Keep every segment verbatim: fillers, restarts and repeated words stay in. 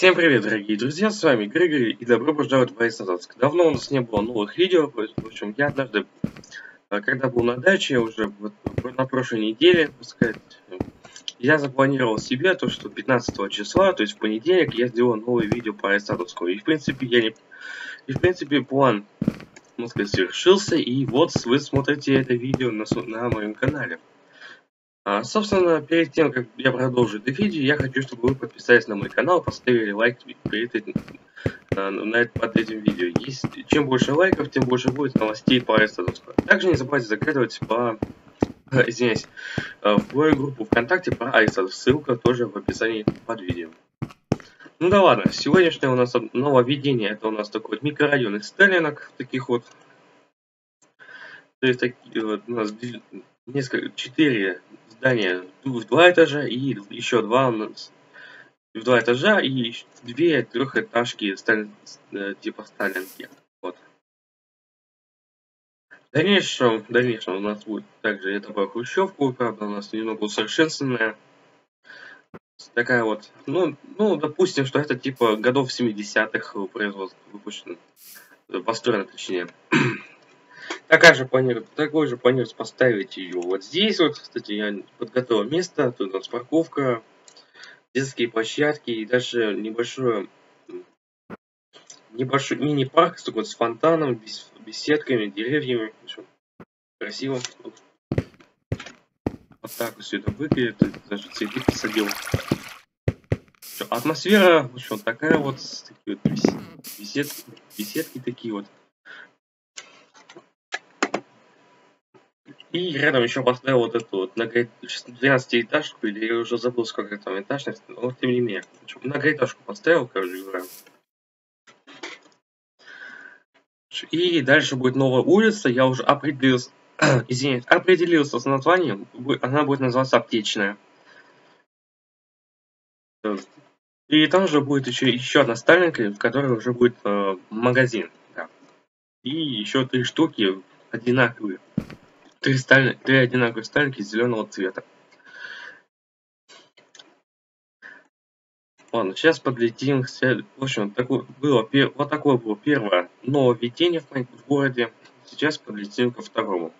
Всем привет, дорогие друзья, с вами Григорий и добро пожаловать в Айсадовск. Давно у нас не было новых видео, в общем, я однажды, когда был на даче, уже вот на прошлой неделе, так сказать, я запланировал себе то, что пятнадцатого числа, то есть в понедельник, я сделаю новое видео по Айсадовску. И в принципе, я не... И в принципе, план, можно сказать, совершился, и вот вы смотрите это видео на, на моем канале. А, собственно, перед тем, как я продолжу это видео, я хочу, чтобы вы подписались на мой канал, поставили лайк перед этим, на, на, под этим видео. Есть, чем больше лайков, тем больше будет новостей по Айсадовску. Также не забывайте заглядывать по, извиняюсь, в мою группу ВКонтакте по Айсадовск. Ссылка тоже в описании под видео. Ну да ладно, сегодняшнее у нас нововведение, это у нас такой вот микрорайон из сталинок, таких вот. То есть такие вот у нас несколько, четыре здания в два этажа и еще два у нас в два этажа и две трехэтажки сталин, типа сталинки. Вот. В дальнейшем, в дальнейшем у нас будет также эта хрущевка, правда, у нас немного усовершенствованная. Такая вот, ну, ну, допустим, что это типа годов семидесятых производства выпущено, построено точнее. Такая же планируется, такой же планируется поставить ее вот здесь вот, кстати, я подготовил место, тут у нас парковка, детские площадки и даже небольшой, небольшой мини-парк с, с фонтаном, беседками, деревьями, в общем, красиво. Вот так вот все это выглядит, даже цветы посадил. Атмосфера, в общем, такая вот, такие вот беседки, беседки такие вот. И рядом еще поставил вот эту вот двенадцатиэтажку, или я уже забыл, сколько там этажность, но тем не менее. Многоэтажку поставил, короче говоря. И дальше будет новая улица, я уже определился, извините, определился с названием, она будет называться Аптечная. И там же будет еще, еще одна сталинка, в которой уже будет э, магазин. Да. И еще три штуки одинаковые. Три, сталь... три одинаковые сталинки зеленого цвета. Ладно, сейчас подлетим. В общем, такое было, вот такое было первое нововведение в, в городе. Сейчас подлетим ко второму.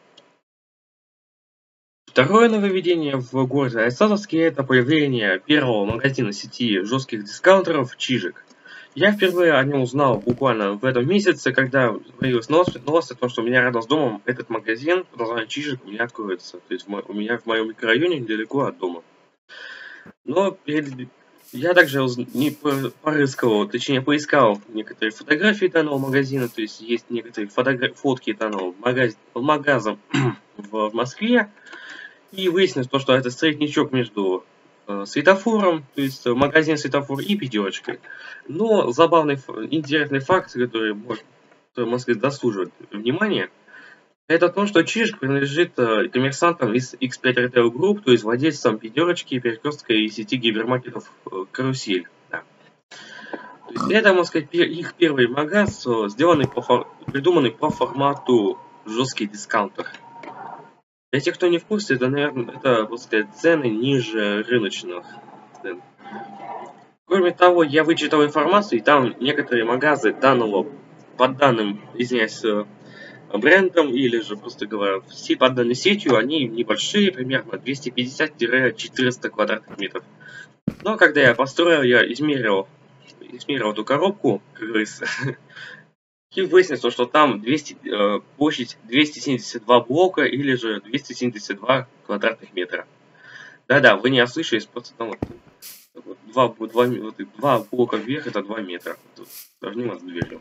Второе нововведение в городе Айсадовске — это появление первого магазина сети жестких дискаунтеров «Чижик». Я впервые о нем узнал буквально в этом месяце, когда появилась новость, новость о том, что у меня рядом с домом этот магазин под названием «Чижик» у меня откроется. То есть у меня в моем микрорайоне недалеко от дома. Но перед... я также не порыскал, точнее поискал некоторые фотографии данного магазина, то есть есть некоторые фотограф... фотки данного магаз... магаза в Москве. И выяснилось то, что это среднячок между э, светофором, то есть магазин светофор, и пятерочкой. Но забавный, интересный факт, который, может, который, можно сказать, заслуживает внимания, это то, что Чижик принадлежит э, коммерсантам из икс пять Retail Group, то есть владельцам пятерочки, перекрестка и сети гипермаркетов э, Карусель. Да. То есть это, можно сказать, их первый магаз, э, сделанный по, придуманный по формату жесткий дискаунтер. Для тех, кто не в курсе, это, наверное, это, так сказать, цены ниже рыночных цен. Кроме того, я вычитал информацию, и там некоторые магазы данного, под данным, извиняюсь, брендом, или же, просто говоря, все под данной сетью, они небольшие, примерно двести пятьдесят — четыреста квадратных метров. Но когда я построил, я измерил, измерил эту коробку, как говорится, и выяснилось, что там двести, э, площадь двести семьдесят два блока или же двести семьдесят два квадратных метра. Да-да, вы не ослышались, просто там вот, два, два, вот, два блока вверх — это два метра. Тут сравним с дверью.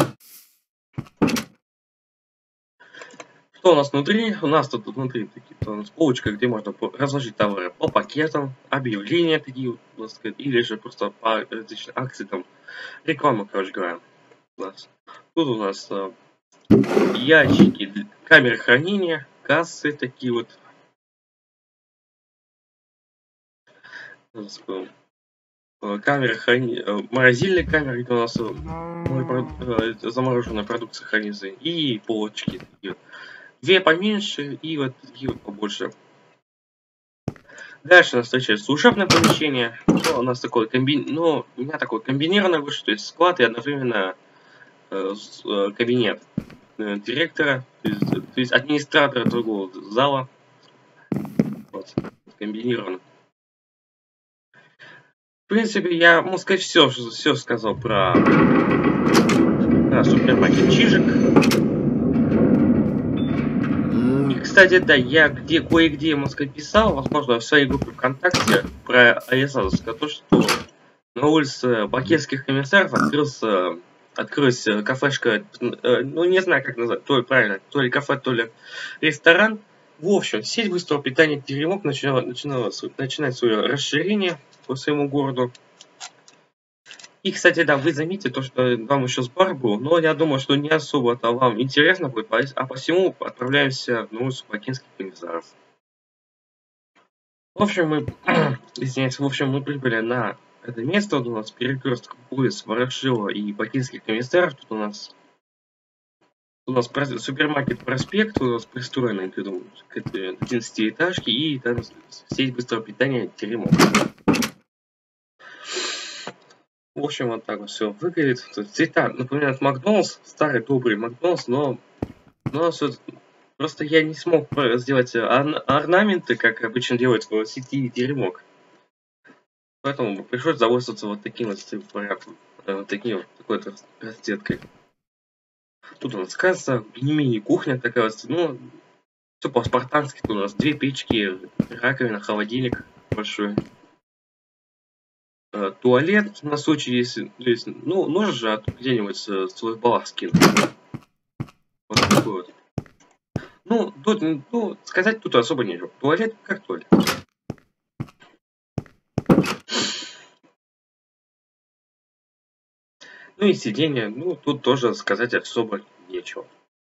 Что у нас внутри? У нас тут внутри такие, у нас полочка, где можно разложить товары по пакетам, объявления такие, вот, сказать, или же просто по различным акциям, там, реклама, короче говоря. У нас. Тут у нас э, ящики, камеры хранения, кассы такие вот. Камеры хранения, морозильные камеры, где у нас э, замороженная продукция хранится, и полочки такие вот. Две поменьше и вот такие вот побольше. Дальше нас встречает служебное помещение. Ну, у нас такой комби... ну, у меня такой комбинированный выше, то есть склад и одновременно э, с, э, кабинет э, директора, то есть, то есть администратора другого зала. Вот, комбинированно. В принципе, я, можно сказать, все, все сказал про, про супермаркет Чижик. И, кстати, да, я где кое-где, можно сказать, писал, возможно, в своей группе ВКонтакте про Аэсадовск, то, что на улице Бакетских комиссаров открылся, открылась кафешка, ну, не знаю, как назвать, то ли правильно, то ли кафе, то ли ресторан. В общем, сеть быстрого питания Теремок начинала, начинала начинать свое расширение по своему городу. И, кстати, да, вы заметите то, что вам еще с бар был, но я думаю, что не особо-то вам интересно будет, а посему отправляемся на улицу Бакинских комиссаров. В общем, мы, извиняюсь, в общем, мы прибыли на это место, вот у нас перекресток улиц Ворошилова и Бакинских комиссаров, тут у нас у нас супермаркет Проспект, у нас пристроенный к этому, к этой одиннадцатиэтажке, и там сеть быстрого питания Теремок. В общем, вот так вот все выглядит. Цвета напоминают Макдональдс, старый добрый Макдональдс, но, но просто я не смог сделать орнаменты, как обычно делают в сети Теремок. Поэтому пришлось довольствоваться вот таким вот порядком, вот таким вот такой вот расцветкой. Тут у нас касса, мини-кухня такая вот, ну, все по-спартански. Тут у нас две печки, раковина, холодильник большой. Туалет на случай, если, есть, ну, нужно же где-нибудь свой баллах скинуть. Вот такой вот. Ну, тут, ну, сказать тут особо нечего. Туалет как туалет. Ну и сиденье, ну, тут тоже сказать особо нечего.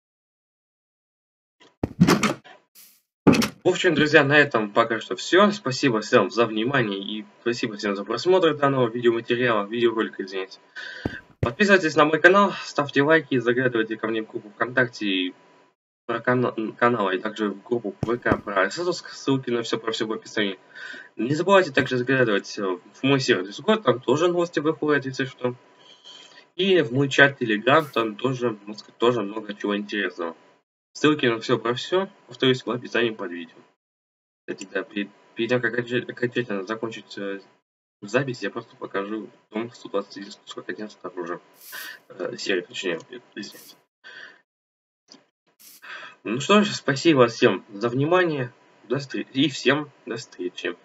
В общем, друзья, на этом пока что все. Спасибо всем за внимание и спасибо всем за просмотр данного видеоматериала, видеоролика, извините. Подписывайтесь на мой канал, ставьте лайки, заглядывайте ко мне в группу ВКонтакте и про канал, канала, и также в группу ВК про Аэсадовск, ссылки на все про все в описании. Не забывайте также заглядывать в мой сервер Discord, там тоже новости выходят, если что. И в мой чат Telegram, там тоже, тоже много чего интересного. Ссылки на все про все, повторюсь, в описании под видео. Кстати, да, перед, перед тем, как окончательно закончить э, запись, я просто покажу дом сто двадцать сорок один снаружи. Э, серии, точнее, извините. Ну что ж, спасибо всем за внимание. До встречи. И всем до встречи.